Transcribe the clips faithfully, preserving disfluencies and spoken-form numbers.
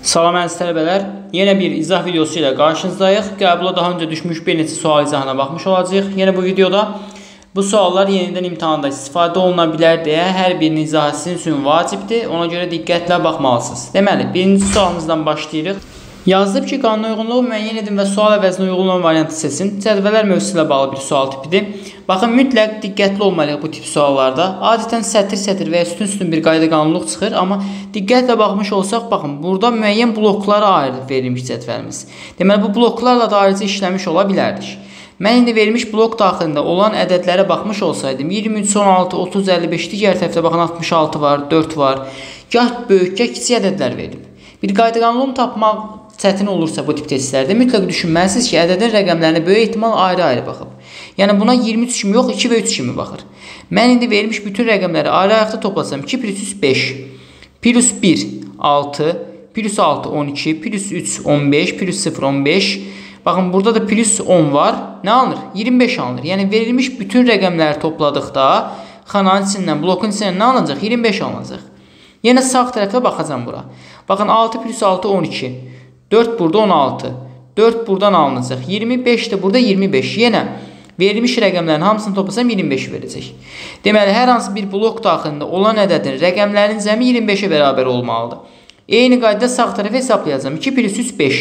Salam əziz tələbələr, yenə bir izah videosu ilə qarşınızdayıq. Qəbula daha öncə düşmüş bir neçə sual izahına baxmış olacağıq. Yenə bu videoda bu suallar yenidən imtahanda istifadə oluna bilər deyə hər birinin izahı sizin üçün vacibdir. Ona görə diqqətlə baxmalısınız. Deməli, birinci sualımızdan başlayırıq. Yazılıb ki, qanuna uyğunluğu müəyyən edin və sual əvəzinə uyğun olan variantı seçin. Cədvəllər mövzusu ilə bağlı bir sual tipidir. Baxın, mütləq diqqətli olmalıyıq bu tip suallarda. Adətən sətir-sətir və ya sütun-sütun bir qayda qanunluq çıxır, amma diqqətlə baxmış olsaq, baxın, burada müəyyən bloklara ayrılıb verilmiş cədvəlimiz. Deməli, bu bloklarla da ayrıca işləmiş ola bilərdik. Mən indi verilmiş blok daxilində olan ədədlərə baxmış olsaydım, iyirmi üç, on altı, otuz, əlli beş, digər tərəfdə baxın, altmış altı var, dörd var. Gah böyük, gah kiçik ədədlər verilib. Bir qayda qanunluğunu tapmaq çətin olursa bu tip testlərdə mütləq düşünməlisiniz ki, ədədin rəqəmlərinə böyük ehtimal ayrı-ayrı baxıb. Yəni buna iyirmi üç kimi yox, iki və üç kimi baxır. Mən indi verilmiş bütün rəqəmləri ayrı-ayrıqda toplasam, iki plus üç, beş, plus bir, altı, plus altı, on iki, plus üç, on beş, plus sıfır, on beş. Baxın, burada da plus on var. Nə alınır? iyirmi beş alınır. Yəni verilmiş bütün rəqəmləri topladıqda xananın içindən, blokun içindən nə alınacaq? iyirmi beş alınacaq. Yenə sağ tərəfə baxacam bura. Baxın, altı plus altı, on iki. dörd burada on altı. dörd buradan alınacaq. iyirmi beş də burada iyirmi beş. Yenə verilmiş rəqəmlərin hamısını toplasam iyirmi beş verəcək. Deməli, hər hansı bir blok daxilində olan ədədin rəqəmlərin cəmi iyirmi beşə bərabər olmalıdır. Eyni qaydada sağ tərəfə hesablayacağım. iki plus üç, beş.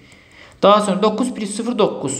Daha sonra doqquz plus sıfır, doqquz.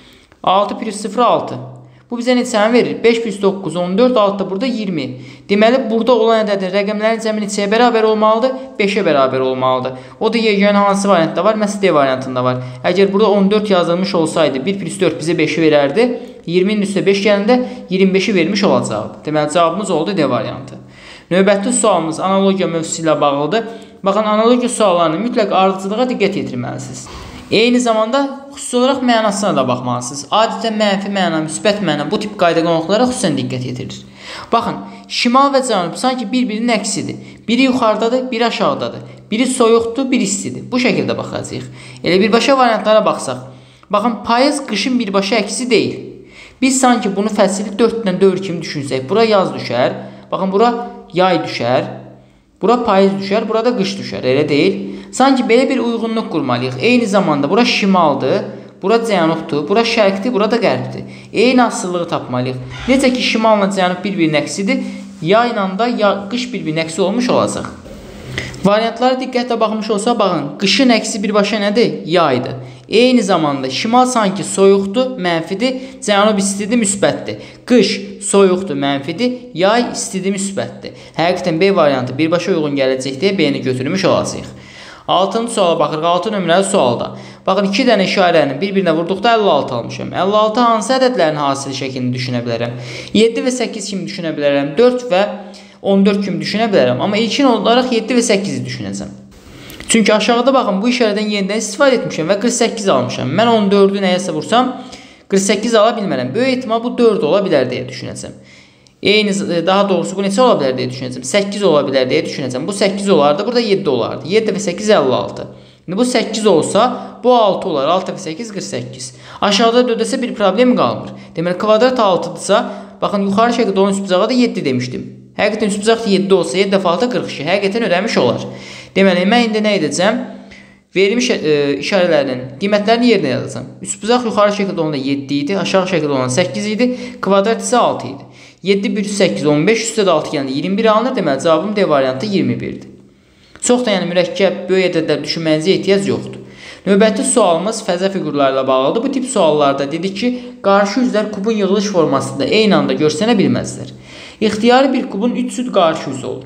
altı plus sıfır, altı. Bu bizə neçəni verir? beş plus doqquz, on dörd, altı da burada iyirmi. Deməli, burada olan ədədin rəqəmlərin cəmi neçəyə bərabər olmalıdır? beşə bərabər olmalıdır. O da yeganə hansı variantda var? Məhz D variantında var. Əgər burada on dörd yazılmış olsaydı, bir plus dörd bizə beşi verərdi. iyirminin üstə beş gələndə iyirmi beşi vermiş olacaqdı. Deməli, cavabımız oldu D variantı. Növbəti sualımız analogiya mövzusu ilə bağlıdır. Baxın, analogiya suallarını mütləq ardıcılığa diqqət yetirməlisiniz. Eyni zamanda xüsusi olaraq mənasına da baxmalısınız. Adətən mənfi məna, müsbət məna bu tip qayda qanunluqlara xüsusən diqqət yetirir. Baxın, şimal və cənub sanki bir-birinin əksidir. Biri yuxarıdadır, biri aşağıdadır. Biri soyuqdur, biri istidir. Bu şəkildə baxacağıq. Elə birbaşa variantlara baxsaq. Baxın, payız qışın birbaşa əksi deyil. Biz sanki bunu fəsili dörddən dörd kimi düşünsək. Bura yaz düşər. Baxın, bura yay düşər. Bura payız düşər, burada qış düşər. Elə deyil. Sanki belə bir uyğunluq qurmalıyıq. Eyni zamanda bura şimaldır, bura cənubdur, bura şərqdir, bura da qərbdir. Eyni asıllığı tapmalıyıq. Necə ki, şimalla cənub bir-birinin əksidir, yayla da ya, qış bir-birinin əksi olmuş olacaq. Variantlara diqqətlə baxmış olsa, baxın, qışın əksi birbaşa nədir? Yaydır. Eyni zamanda şimal sanki soyuqdur, mənfidir, cənub istidir, müsbətdir. Qış soyuqdur, mənfidir, yay istidir, müsbətdir. Həqiqətən B variantı birbaşa uyğun gələcək deyə B-ni götürmüş olacaq. altıncı suala baxırıq, altı nömrəli sualda. Baxın, iki dənə işarənin bir-birinə vurduqda əlli altı almışam. əlli altı hansı ədədlərin hasili şəklini düşünə bilərəm? yeddi və səkkiz kimi düşünə bilərəm, dörd və on dörd kimi düşünə bilərəm. Amma ilkin olaraq yeddi və səkkizi düşünəcəm. Çünki aşağıda baxın, bu işarədən yenidən istifadə etmişəm və qırx səkkiz almışam. Mən on dördü nəyəsə vursam, qırx səkkiz ala bilmərəm. Böyük ehtimal bu dörd ola bilər deyə düşünəcəm. Eyni, daha doğrusu bu neçə ola bilər deyə düşünəcəm. səkkiz ola bilər deyə düşünəcəm. Bu səkkiz olardı, burada yeddi olardı. yeddi və səkkiz, əlli altı. İndi bu səkkiz olsa, bu altı olar. altı və səkkiz, qırx səkkiz. Aşağıda dördəsə bir problem qalmır. Deməli, kvadrat altıdırsa, baxın, yuxarı şəkildə onun üstbucağı da yeddi demişdim. Həqiqətən üstbucaq yeddi olsa, yeddi dəfə altı, qırx iki. Həqiqətən ödəmiş olar. Deməli, mən indi nə edəcəm? Verilmiş e, işarələrinin qiymətlərini yerinə yazacağım. Üstbucaq yuxarı şəkildə onda yeddi idi, aşağı şəkildə olan səkkiz idi, kvadrat isə altı idi. yeddi bir səkkiz, on beş, üstə də altı gəldi, iyirmi bir alınır. Deməli, cavabım D variantı iyirmi birdir. Çox da yəni mürəkkəb, böyük ədədlər düşünməyinizə ehtiyac yoxdur. Növbəti sualımız fəzə fiqurlarla bağlıdır. Bu tip suallarda dedik ki, qarşı üzlər kubun yığılış formasında eyni anda görsənə bilməzlər. İxtiyari bir kubun üç cüt qarşı üzü olur.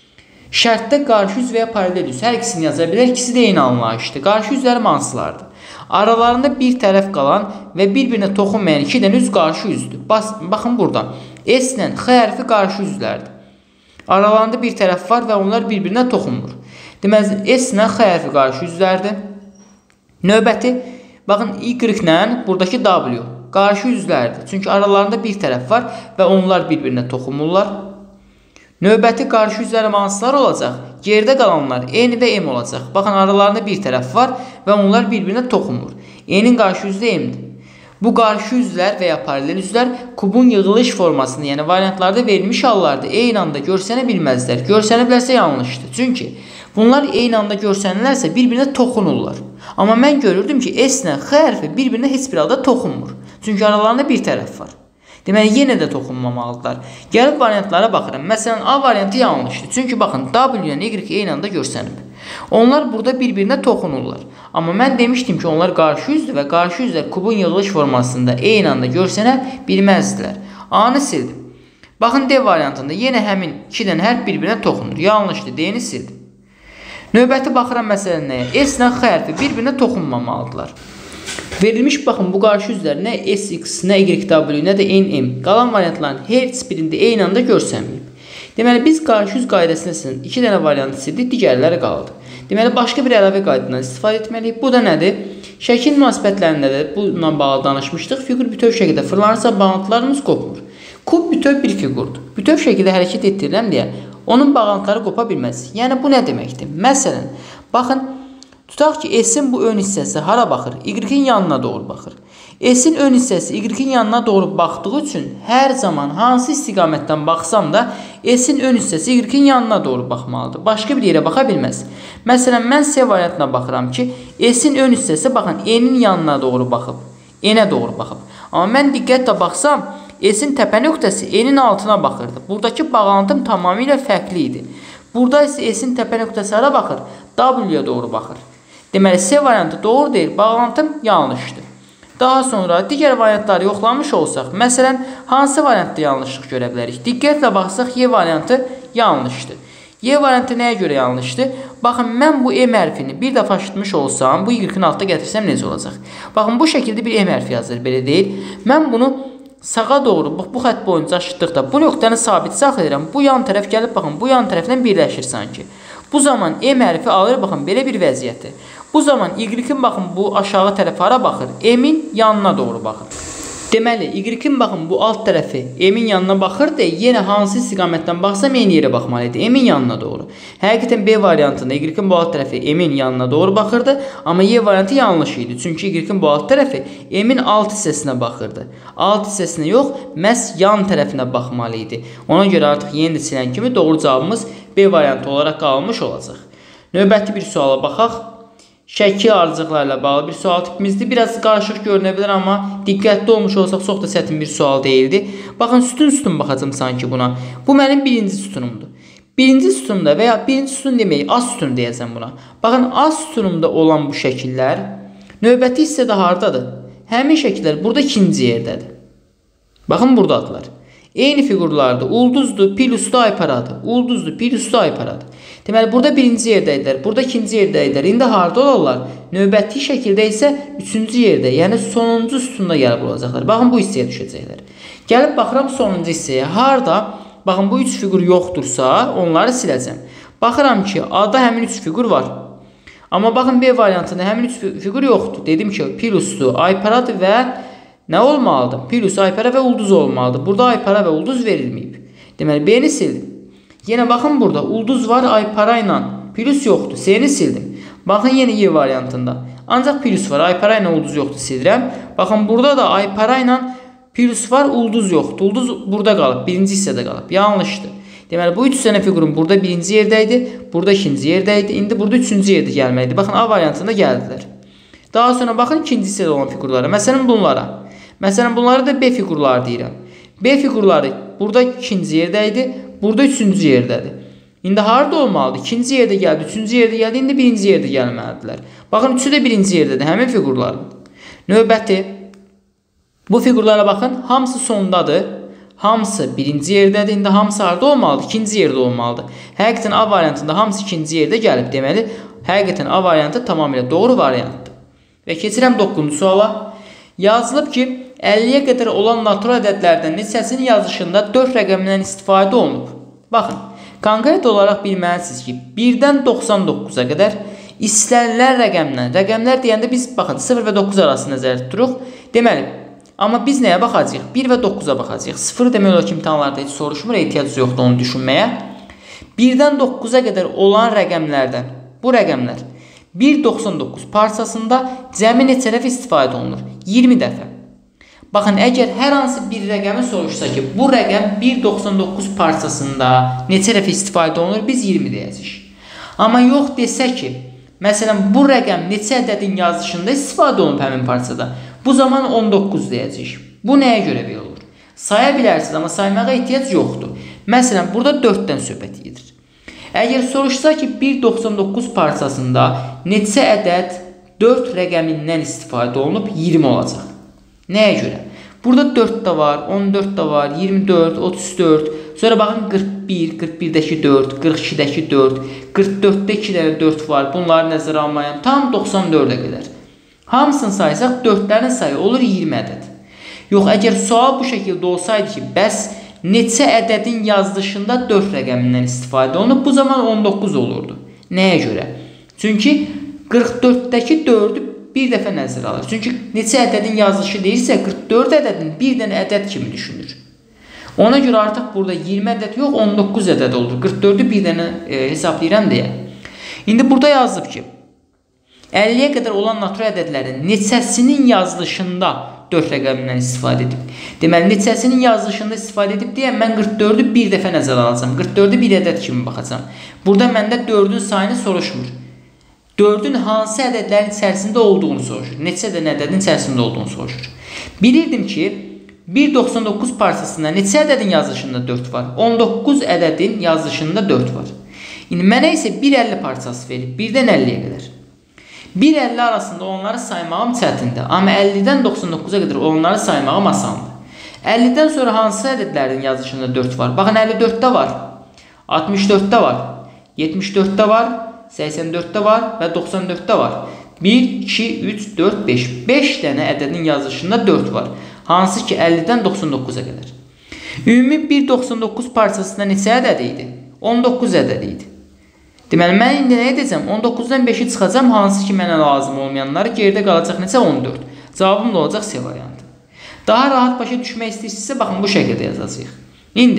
Şərtdə qarşı üz və ya paralel üz hər ikisini yaza bilər. İkisi də eyni anlayışdır. Qarşı üzlər hansılardır? Aralarında bir tərəf qalan və bir-birinə toxunmayan iki dənə üz qarşı üzdür. Bas, baxın buradan. S ilə X hərfi qarşı üzlərdir. Aralarında bir tərəf var və onlar bir-birinə toxunmur. Deməli, S ilə X hərfi qarşı üzlərdir. Növbəti, baxın, Y ilə buradakı W qarşı üzlərdir. Çünki aralarında bir tərəf var və onlar bir-birinə toxunmurlar. Növbəti qarşı üzlərin hansılar olacaq? Geridə qalanlar N və M olacaq. Baxın, aralarında bir tərəf var və onlar bir-birinə toxunmur. N'in qarşı üzü M-dir. Bu qarşı üzlər və ya paralel üzlər kubun yığılış formasında, yəni variantlarda verilmiş hallarda eyni anda görsənə bilməzlər. Görsəniblərsə yanlışdır. Çünki bunlar eyni anda görsənirlərsə bir-birinə toxunurlar. Amma mən görürdüm ki, S ilə X hərfi bir-birinə heç bir halda toxunmur. Çünki aralarında bir tərəf var. Deməli, yenə də toxunmamalıdırlar. Gəlib variantlara baxıram. Məsələn, A variantı yanlışdır. Çünki baxın, W ilə Y eyni anda görsənib. Onlar burada bir-birinə toxunurlar. Amma mən demişdim ki, onlar qarşı üzdür və qarşı üzlər kubun yığılış formasında eyni anda görsənə bilməzdilər. A-nı sildim. Baxın, D variantında yenə həmin iki dənə hərf bir-birinə toxunur. Yanlışdır, D-ni sildim. Növbəti baxıram məsələn nəyə? S ilə X hərfi bir-birinə toxunmamalıdırlar. Verilmiş baxın bu qarşı üzlər nə S X, nə Y W, nə də N M. Qalan variantların heç birində eyni anda görsənməyib. Deməli, biz qarşı üz qaydasının iki dənə variantı sildik, digərləri qaldı. Deməli, başqa bir əlavə qaydadan istifadə etməliyik. Bu da nədir? Şəkil münasibətlərində də bununla bağlı danışmışdıq. Fiqur bütöv şəkildə fırlanırsa bağlantılarımız qopmur. Kub bütöv bir fiqurdur. Bütöv şəkildə hərəkət etdirirəm deyə onun bağlantıları qopa bilməz. Yəni, bu nə deməkdir? Məsələn, baxın, tutaq ki, S-in bu ön hissəsi hara baxır? Y-in yanına doğru baxır. S-in ön hissəsi Y-in yanına doğru baxdığı üçün hər zaman hansı istiqamətdən baxsam da S-in ön hissəsi Y-in yanına doğru baxmalıdır. Başqa bir yerə baxa bilməz. Məsələn, mən S variantına baxıram ki, S-in ön hissəsi baxın N-in yanına doğru baxıb. N-ə doğru baxıb. Amma mən diqqətlə baxsam, S-in təpə nöqtəsi N-in altına baxırdı. Buradakı bağlantım tamamilə fərqli idi. Burada isə S-in təpə nöqtəsi hara baxır? W-yə doğru baxır. Deməli, S variantı doğru deyil, bağlantım yanlışdır. Daha sonra digər variantları yoxlamış olsaq, məsələn, hansı variantda yanlışlıq görə bilərik? Diqqətlə baxsaq, Y variantı yanlışdır. Y variantı nəyə görə yanlışdır? Baxın, mən bu M hərfini bir dəfə aşıtmış olsam, bu Y-in altda gətirsəm necə olacaq? Baxın, bu şəkildə bir M hərfi yazılır, belə deyil. Mən bunu sağa doğru, bu, bu xət boyunca aşıtdıqda bu nöqtəni sabit saxlayıram. Bu yan tərəf gəlib, baxın, bu yan tərəfdən birləşir sanki. Bu zaman M hərfi alır, baxın, belə bir vəziyyəti. Bu zaman Y-in baxın, bu aşağı tərəfi hara baxır? M-in yanına doğru baxır. Deməli, Y-in baxın, bu alt tərəfi M-in yanına baxır deyə yenə hansı istiqamətdən baxsam eyni yerə baxmalıydı. M-in yanına doğru. Həqiqətən B variantında Y-in bu alt tərəfi M-in yanına doğru baxırdı. Amma Y variantı yanlış idi. Çünki Y-in bu alt tərəfi M-in alt hissəsinə baxırdı. Alt hissəsinə yox, məhz yan tərəfinə baxmalıydı. Ona görə artıq yeni də silən kimi doğru cavabımız B variantı olaraq qalmış olacaq. Növbəti bir suala baxaq. Şəkil ardıcıqlarla bağlı bir sual tipimizdir. Biraz qarışıq görünə bilər, amma diqqətli olmuş olsaq çox da çətin bir sual deyildi. Baxın, sütun-sütun baxacam sanki buna. Bu mənim birinci sütunumdur. Birinci sütunumda və ya birinci sütun demək, az sütun deyəcəm buna. Baxın, az sütunumda olan bu şəkillər növbəti hissədə hardadır? Həmin şəkillər burada ikinci yerdədir. Baxın, buradadılar. Eyni fiqurlardır. Ulduzdur, pil üstü ayparadır. Ulduzdur, pil üstü ayparadır. Deməli, burada birinci yerdəydilər, burada ikinci yerdəydilər. İndi harada olarlar? Növbəti şəkildə isə üçüncü yerdə, yəni sonuncu sütunda gəlib olacaqlar. Baxın, bu hissəyə düşəcəklər. Gəlib baxıram sonuncu hissəyə. Harada? Baxın, bu üç fiqur yoxdursa, onları siləcəm. Baxıram ki, A-da həmin üç fiqur var. Amma baxın, B variantında həmin üç fiqur yoxdur. Dedim ki, pil üstü ayparadır və nə olmalıdır? Pil üstü aypara və ulduz olmalıdır. Burada aypara və ulduz verilməyib. Deməli, B-ni sildim. Yenə baxın burada, ulduz var, aypara ilə, plus yoxdur, S-ni sildim. Baxın, yenə Y variantında. Ancaq plus var, aypara ilə ulduz yoxdur, sildirəm. Baxın, burada da aypara ilə plus var, ulduz yoxdur. Ulduz burada qalıb, birinci hissədə qalıb. Yanlışdır. Deməli, bu üç sənə fiqurun burada birinci yerdəydi, burada ikinci yerdəydi, indi burada üçüncü yerdə gəlməkdir. Baxın, A variantında gəldilər. Daha sonra baxın, ikinci hissədə olan fiqurlara. Məsələn, bunlara. Məsələn, bunlara da B fiqurları deyirəm. B fiqurları burada ikinci yerdəydi, burada üçüncü yerdədir. İndi harada olmalıdır? İkinci yerdə gəldi, üçüncü yerdə gəldi, indi birinci yerdə gəlməlidirlər. Baxın, üçü də birinci yerdədir, həmin fiqurların. Növbəti, bu fiqurlara baxın, hamısı sondadır. Hamısı birinci yerdədir, indi hamısı harada olmalıdır? İkinci yerdə olmalıdır. Həqiqətən A variantında hamısı ikinci yerdə gəlib, deməli, həqiqətən A variantı tamamilə doğru variantdır. Və keçirəm doqquzuncu suala. Yazılıb ki, əlliyə qədər olan natural ədədlərdən neçəsinin yazışında dörd rəqəmindən istifadə olunub. Baxın, konkret olaraq bilməlisiniz ki, birdən doxsan doqquza qədər istənilən rəqəmdən, rəqəmlər deyəndə biz, baxın, sıfır və doqquz arası nəzərdə tuturuq. Deməli, amma biz nəyə baxacağıq? bir və doqquza baxacağıq. sıfır demək olar ki, imtahanlarda heç soruşmur, ehtiyac yoxdur onu düşünməyə. birdən doqquza qədər olan rəqəmlərdən, bu rəqəmlər bir doxsan doqquz parçasında cəmi neçə dəfə istifadə olunur? iyirmi dəfə. Baxın, əgər hər hansı bir rəqəmi soruşsa ki, bu rəqəm bir doxsan doqquz parçasında neçə dəfə istifadə olunur, biz iyirmi deyəcəyik. Amma yox desə ki, məsələn, bu rəqəm neçə ədədin yazılışında istifadə olunub həmin parçada, bu zaman on doqquz deyəcəyik. Bu nəyə görə belə olur? Saya bilərsiniz, amma saymağa ehtiyac yoxdur. Məsələn, burada dörddən söhbət gedir. Əgər soruşsa ki, bir doxsan doqquz parçasında neçə ədəd dörd rəqəmindən istifadə olunub, iyirmi olacaq. Nəyə görə? Burada dörd də var, on dörd də var, iyirmi dörd, otuz dörd. Sonra baxın qırx bir, qırx birdəki dörd, qırx ikidəki dörd, qırx dörddə iki dənə dörd var. Bunları nəzərə almayın. Tam doxsan dördə qədər. Hamısını saysaq dördlərin sayı olur iyirmi ədəd. Yox, əgər sual bu şəkildə olsaydı ki, bəs neçə ədədin yazılışında dörd rəqəmindən istifadə olunub, bu zaman on doqquz olurdu. Nəyə görə? Çünki qırx dörddəki dördü bir dəfə nəzərə alır. Çünki neçə ədədin yazılışı deyirsə, qırx dörd ədədin bir dənə ədəd kimi düşünür. Ona görə artıq burada iyirmi ədəd yox, on doqquz ədəd olur. qırx dördü bir dənə e, hesablayıram deyə. İndi burada yazıb ki, əlliyə qədər olan natural ədədlərin neçəsinin yazılışında dörd rəqəmindən istifadə edib. Deməli, neçəsinin yazılışında istifadə edib deyə mən qırx dördü bir dəfə nəzərə alacağım. qırx dördü bir ədəd kimi baxacağım. Burada məndə dördün sayını soruşmur. dördün hansı ədədlərin içərisində olduğunu soruşur. Neçə ədədin ədədin içərisində olduğunu soruşur. Bilirdim ki, bir doxsan doqquz parçasında neçə ədədin yazılışında dörd var? on doqquz ədədin yazılışında dörd var. İndi mənə isə bir əlli parçası verib, birdən əlliyə qədər. bir əlli arasında onları saymağım çətindir. Amma əllidən doxsan doqquza qədər onları saymağım asandır. əllidən sonra hansı ədədlərin yazılışında dörd var? Baxın, əlli dörddə var, altmış dörddə var, yetmiş dörddə var, səksən dörddə var və doxsan dörddə var. bir, iki, üç, dörd, beş. beş dənə ədədin yazılışında dörd var. Hansı ki, əllidən doxsan doqquza qədər. Ümumi bir doxsan doqquz parçasında neçə ədəd idi? on doqquz ədəd idi. Deməli, mən indi nə edəcəm? on doqquzdan beşi çıxacam, hansı ki, mənə lazım olmayanları, geridə qalacaq neçə? on dörd. Cavabım da olacaq C variantı. Daha rahat başa düşmək istəyirsinizsə, baxın, bu şəkildə yazacağıq. İndi,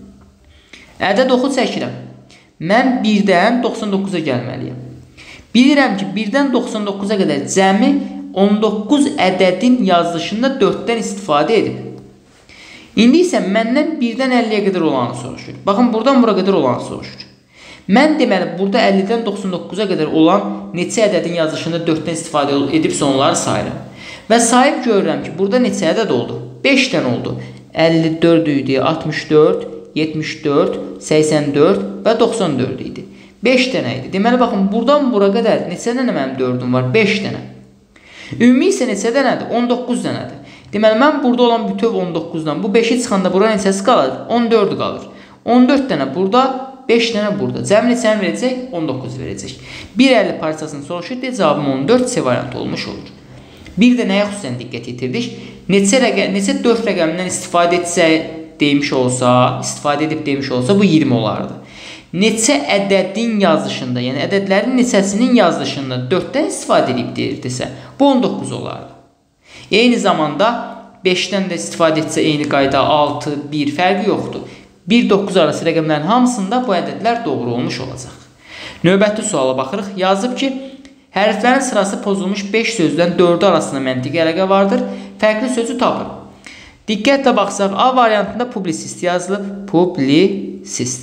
ədəd oxu çəkirəm. Mən birdən doxsan doqquza gəlməliyəm. Bilirəm ki, birdən doxsan doqquza qədər cəmi on doqquz ədədin yazılışında dörddən istifadə edib. İndi isə məndən birdən əlliyə qədər olanı soruşur. Baxın, buradan bura qədər olanı soruşur. Mən deməli, burada əllidən doxsan doqquza qədər olan neçə ədədin yazılışında dörddən istifadə edibsə onları sayıram. Və sayıb görürəm ki, burada neçə ədəd oldu? beş dənə oldu. əlli dörd idi, altmış dörd, yetmiş dörd, səksən dörd və doxsan dörd idi. beş dənə idi. Deməli, baxın, buradan bura qədər neçə dənə mənim dördüm var? beş dənə. Ümumi isə neçə dənədir? on doqquz dənədir. Deməli, mən burada olan bütöv on doqquzdan bu beşi çıxanda bura neçəsi qalır? on dörd qalır. on dörd dənə burada, beş dənə burada. Cəmi neçəni verəcək? on doqquz verəcək. bir əlli parçasını soruşur deyə cavabım on dörd C variantı olmuş olur. Bir də nəyə xüsusən diqqət yetirdik? Neçə, rəqəm, neçə dörd rəqəmindən istifadə etsə demiş olsa, istifadə edib demiş olsa bu iyirmi olardı. Neçə ədədin yazılışında, yəni ədədlərin neçəsinin yazılışında dörddən istifadə edib deyirdisə, bu on doqquz olardı. Eyni zamanda beşdən də istifadə etsə eyni qayda altı, bir fərqi yoxdur. bir doqquz arası rəqəmlərin hamısında bu ədədlər doğru olmuş olacaq. Növbəti suala baxırıq. Yazıb ki, hərflərin sırası pozulmuş beş sözdən dördü arasında məntiqi əlaqə vardır. Fərqli sözü tapın. Diqqətlə baxsaq, A variantında publisist yazılıb. Publisist.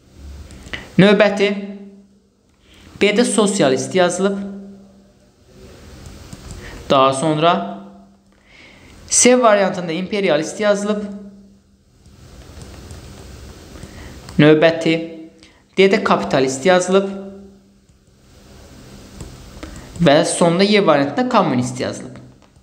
Növbəti B-də sosialist yazılıb. Daha sonra C variantında imperialist yazılıb. Növbəti D-də kapitalist yazılıb. Və sonda Y variantında kommunist yazılıb.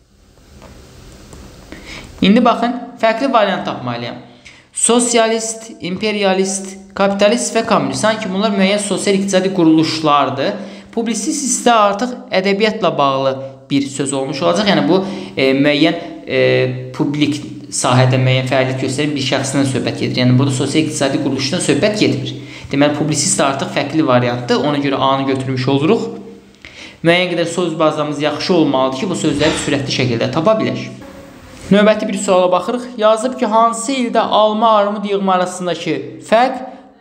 İndi baxın, fərqli variant tapmalıyam. Sosialist, imperialist, kapitalist və kommunist. Sanki bunlar müəyyən sosial-iqtisadi quruluşlardır. Publisist isə artıq ədəbiyyatla bağlı bir söz olmuş olacaq. Yəni bu e, müəyyən e, publik sahədə müəyyən fəaliyyət göstərən bir şəxsdən söhbət gedir. Yəni burada sosial-iqtisadi quruluşdan söhbət getmir. Deməli, publisist artıq fərqli variantdır. Ona görə A-nı götürmüş oluruq. Müəyyən qədər söz bazamız yaxşı olmalıdır ki, bu sözləri sürətli şəkildə tapa bilək. Növbəti bir suala baxırıq. Yazıb ki, hansı ildə alma armud yığma arasındakı fərq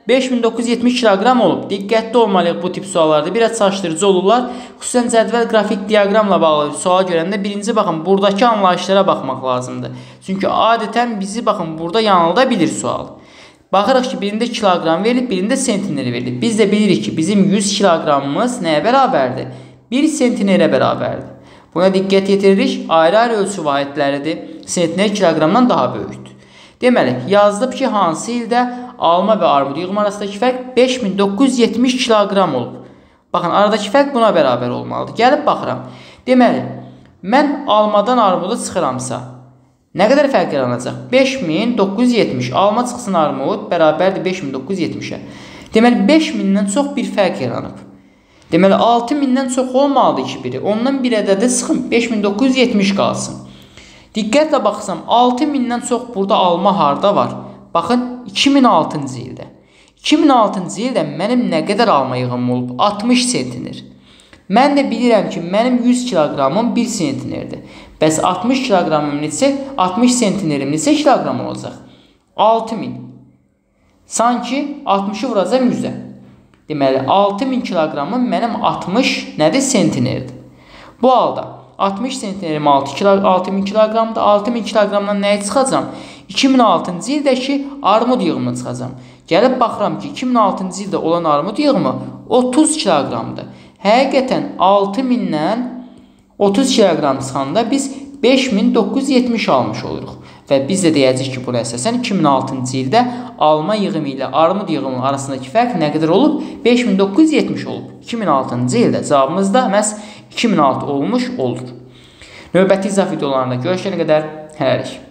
beş min doqquz yüz yetmiş kiloqram olub. Diqqətli olmalıyıq bu tip suallarda. Biraz çaşdırıcı olurlar. Xüsusən cədvəl qrafik diaqramla bağlı sual görəndə birinci baxın buradakı anlayışlara baxmaq lazımdır. Çünki adətən bizi baxın burada yanılda bilir sual. Baxırıq ki, birində kiloqram verilib, birində sentiner verilib. Biz də bilirik ki, bizim yüz kiloqramımız nəyə bərabərdir? bir sentinerə bərabərdir. Buna diqqət yetiririk. Ayrı-ayrı ölçü vahidləridir. Sentiner kiloqramdan daha böyükdür. Deməli, yazılıb ki, hansı ildə alma və armud yığımı arasındakı fərq beş min doqquz yüz yetmiş kiloqram olub. Baxın, aradakı fərq buna bərabər olmalıdır. Gəlib baxıram. Deməli, mən almadan armudu çıxıramsa, nə qədər fərq yaranacaq? beş min doqquz yüz yetmiş. Alma çıxsın armud bərabərdir beş min doqquz yüz yetmişə. Deməli, beş mindən çox bir fərq yaranıb. Deməli, altı mindən çox olmalıdır ki, biri. Ondan bir ədədə sıxın, beş min doqquz yüz yetmiş qalsın. Diqqətlə baxsam, altı mindən çox burada alma harda var? Baxın, iki min altıncı ildə. iki min altıncı ildə mənim nə qədər alma yığımım olub? altmış sentiner. Mən də bilirəm ki, mənim yüz kiloqramım bir sentinerdir. Bəs altmış kiloqramım neçə? altmış sentinerim neçə kiloqram olacaq? altı min. Sanki altmışı vuracam yüzə. Deməli, altı min kiloqramım mənim altmış nədir? Sentinerdir. Bu halda altmış sentinerim altı min kiloqramdır. altı min kiloqramdan nəyə çıxacam? iki min altıncı ildəki armud yığımını çıxacam. Gəlib baxıram ki, iki min altıncı ildə olan armud yığımı otuz kiloqramdır. Həqiqətən altı mindən otuz kiloqram çıxanda biz beş min doqquz yüz yetmiş almış oluruq. Və biz də deyəcəyik ki, buna əsasən iki min altıncı ildə alma yığımı ilə armud yığımının arasındakı fərq nə qədər olub? beş min doqquz yüz yetmiş olub. iki min altıncı ildə cavabımız da məhz iki min altı olmuş olur. Növbəti izah videolarında görüşənə qədər hələlik.